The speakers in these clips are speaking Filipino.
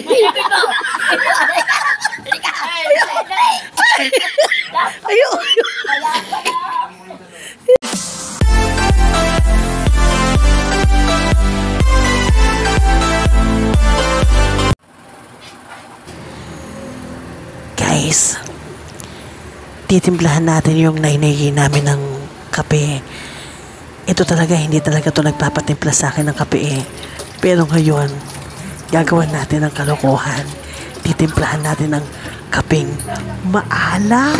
Ayo. Guys, titimplahan natin yung nainay namin ng kape. Ito talaga, hindi talaga to nagpapatimpla sa akin ng kape eh. Pero ngayon, gagawin natin ang kalokohan. Titimplahan natin ng kapeng maalat.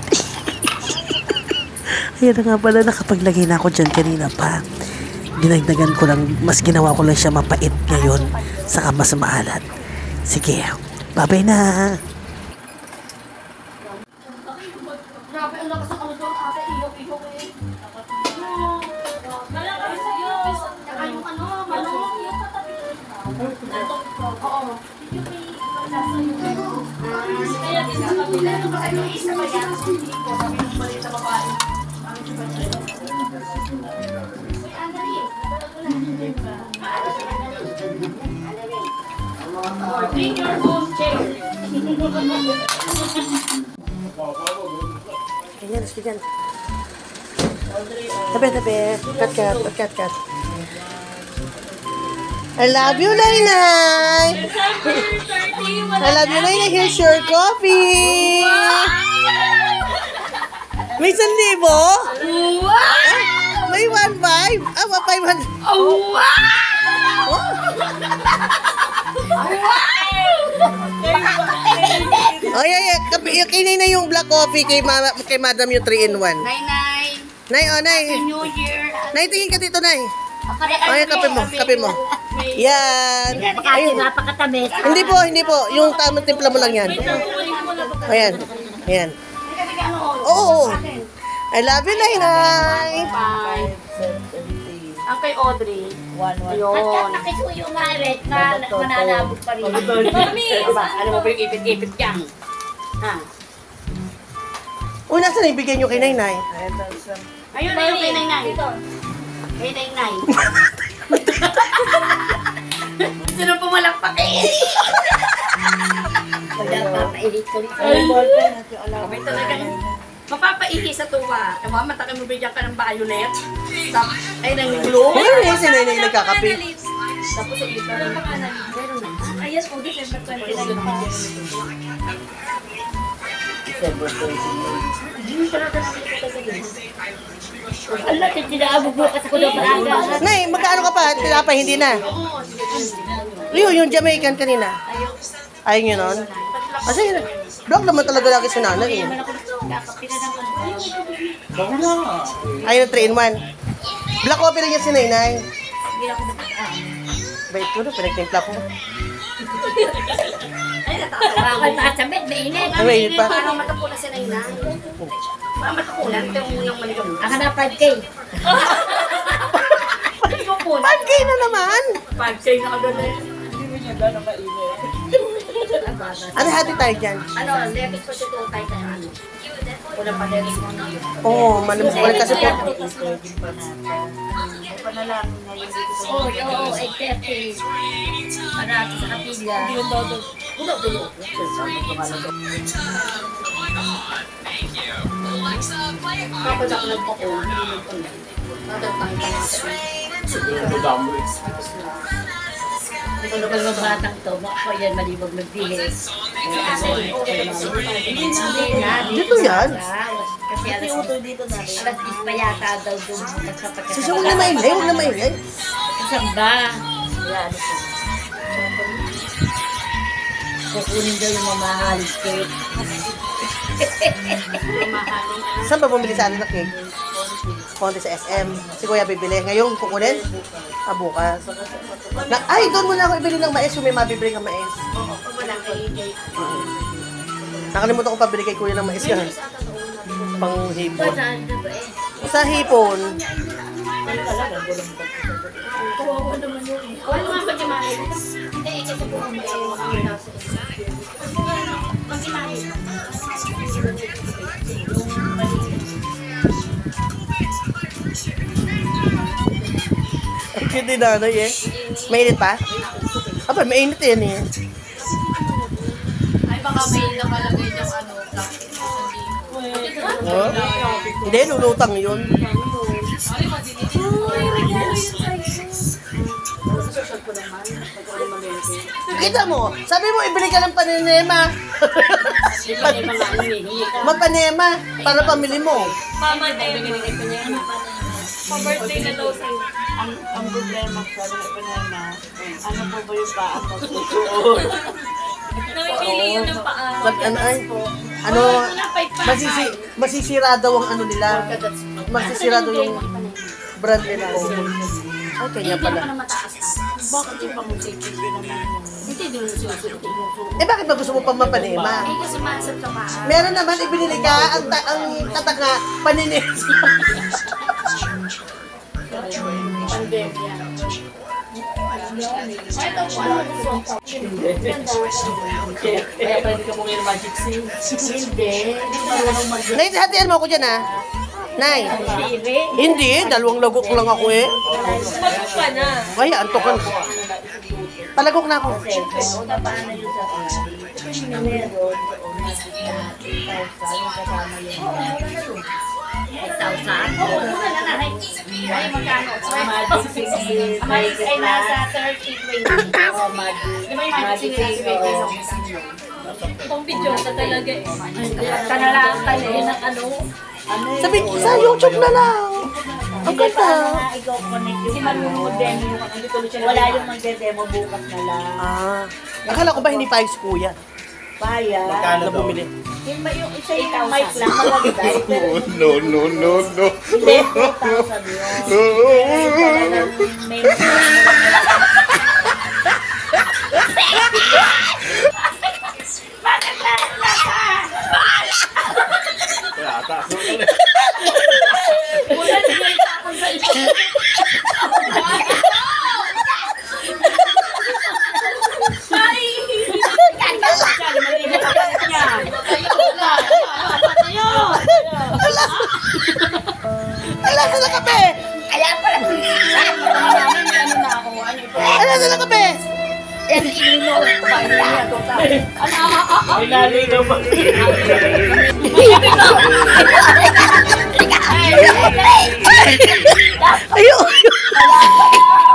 Ayan na nga pala, nakapaglagay na ako dyan kanina pa. Dinagdagan ko lang, mas ginawa ko lang siya mapait ngayon, saka mas maalat. Sige, bye-bye na. Grabe, ang lakas ng ano doon, ate, ihok eh. Tsaka yung ano, manok. Oo. Kaya din sa kapila, ano isa ba yan? Hindi ko, sabi ng balik sa babae. Bring your own chair. Ganyan, ganyan. Tabi. Cut. I love you, Nainay. I love you, Nainay. Here's your coffee. May 1,000? May 1,500. 500. Oh, wow! Oh, yeah. Yung kinay na yung black coffee kay madam yung 3-in-1. Nay, Nay. New Year. Nay, tingin ka dito, Nay. Oh, yung kape mo. Yan. Ayun. Napakatamis. Hindi po. Yung tamang timpla mo lang yan. Ayan. Oo. I love you, Nainay. Ang kay Audrey. 1. Yun. Nakisuyo nga rin na mananabog pa rin. Mami! Alam mo ba yung ipit-ipit yan? Ha? Una, saan ibigay nyo kay Nainay? Ayun na yung kay Nainay. Kay Nainay. Sino pumalakpak eh? Wala pa, mailit ko rin. Kami talagang mapapaihi sa tuwa. Tama, matakin mo bigyan ka ng violet. Ay, ng blue. Ayun, si Nainay nagkakape. Tapos sa ito. Meron na. Ayos po, December 29 pa. Hindi talaga nakikita sa gilid. Ala, tinaabog bukas ako ng maaga. Nay, magkaano ka pa? Tinapay, hindi na. Yung Jamaican kanina. Ayun yun nun. Kasi, block naman talaga lagi si nanay eh. Ayun, 3-in-1. Black coffee rin yan si Nainay. Bait ko na, pinagtimpla ko. Ay, natatawa ako. Nakasabit, mainit. Ay, mainit pa. Parang matapunan si Nainay. Parang matapunan. Ito yung unang maligam. Ako na 5K. 5K na naman. 5K na agad eh. Hindi mo niya gano'ng mainit. Ano hati tayo dyan? Ano, levis ko si Tutay na ano. Wala pa levis mo na yun. Oo, malamig kasi po. Oo, 8:30. Marami sa kapilya. Dulo. Kapag ako nagpako, Ito naman mga batang to, baka yan malibog magbihis. Dito yan? Kasi alas 10 pa yata daw doon. Suso, huwag na maingay. Kasamba. Kukunin daw yung mamahaling cake. Saan ba bumili sa atin ng cake? Konti sa SM. Si Kuya bibili. Ngayon, kukunin? Bukas. Ay, doon muna ako ibili ng mais yung may mabibili ng mais. Oo, walang cake. Nakalimutan ko pabili kay Kuya ng mais yan. Pang hipon. Sa hipon. Wala naman ba kimahal? Hindi, kasi po ang Ang cute din nanay eh. Mainit pa? Aba, mainit yan eh. Ay, baka may nakalagay niyang ano, plastic. Hindi, lulutang yun. Kita mo, sabi mo ibili ka ng paninema. Magpanema para pamili mo. Mama, pa-birthday na daw sa'yo. Ang problema sa mga ipanema, ano po ba yung paa mo susuot? Namimili yun ng paa. Ano, masisira daw ang ano nila. Masisira daw yung brand nila. Ay, kanya pala. Bakit yung pang-safety naman yun? Hindi doon susuot. Eh, bakit ba gusto mo pang mapanema? Ay, kasi masap sa paa. Meron naman, ibinili ka, ang tatak nga, paninema. Pandemya. Ito po, Kaya pwede ka mong yung magic sim. Hindi. Marunong mag- Nay, hatian mo ako dyan, ha? Nay. Hindi, dalawang lagok lang ako eh. Sumagot ka na. Ay, antokan. Palagok na ako. Una pa na yun sa family. Meron doon, kasama yung 1,000? Oo, muna na na. Ay, magkano? magic sim. Ay, nasa 30-20. Oh, magic. Di ba yung magic sim na si Pang video ka talaga eh. Kanalatan eh, ng ano. Sabi, sa YouTube na lang. Ang Hindi pa ganda. na ikaw connect yung demo. Wala yung magde-demo bukas na lang. Ah, akala ko ba hindi pa si kuya Paya. na bumili? Yung, yung isa yung mic lang, malagay. Pero No. hindi, 2,000 yun. Pero talagang main Wala na yung tapon sa ito. Ay! Ala, sa na kape! Kaya pala. Ano na ako? Ano ito? Ala, sa na kape! Yan, inino. Paano niya ito? Pinali naman. Ayun!